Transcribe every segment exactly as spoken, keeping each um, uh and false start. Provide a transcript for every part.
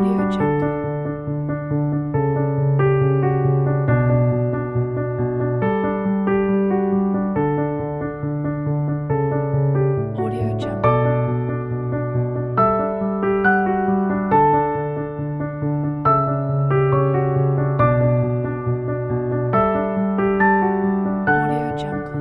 Audio Jungle. Audio Jungle. Audio Jungle.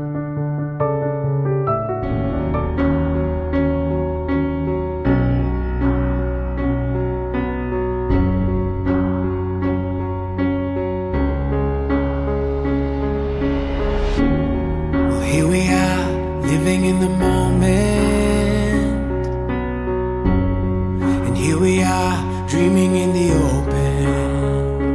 Here we are, living in the moment. And here we are, dreaming in the open.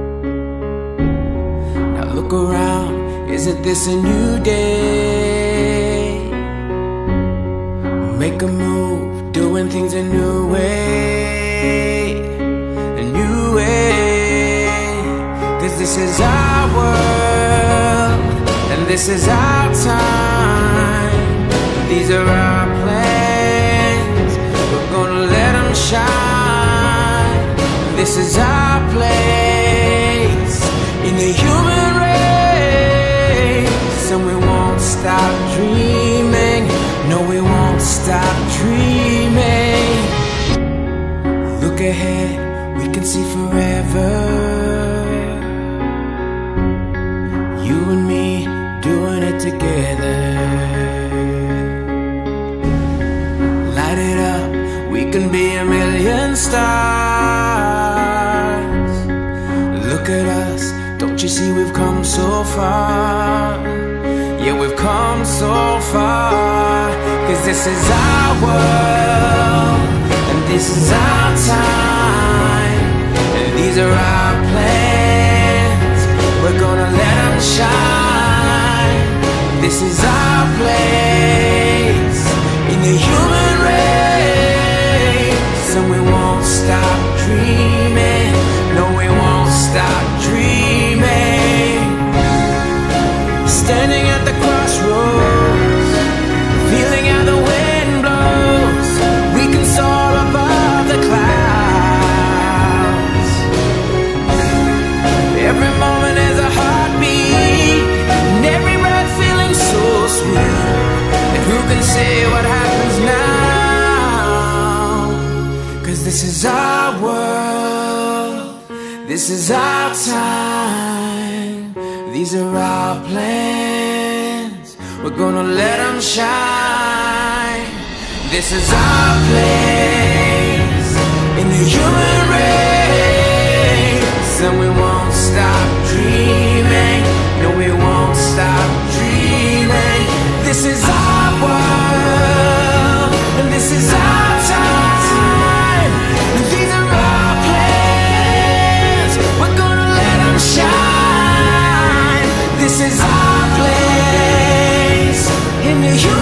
Now look around, isn't this a new day? Make a move, doing things a new way. A new way. 'Cause this is our world, and this is our time. These are our plans. We're gonna let them shine. This is our place in the human race, and we won't stop dreaming. No, we won't stop dreaming. Look ahead, we can see forever. You and me doing it together. Light it up, we can be a million stars. Look at us, don't you see we've come so far? Yeah, we've come so far. 'Cause this is our world, and this is our time. And these are our plans. We're gonna let them shine. This is our place in the human race, and we won't stop dreaming. No, we won't stop dreaming. Standing at the crossroads, feeling how the wind blows. We can soar above the clouds. Every moment is a heartbeat, and every breath feeling so sweet. And who can say what happens now? 'Cause this is our world, this is our time. These are our plans, we're gonna let them shine. This is our place in the human race, and we won't stop dreaming. No, we won't stop dreaming. This is our world, and this is our time. And these are our plans, we're gonna let them shine. This is our place in the human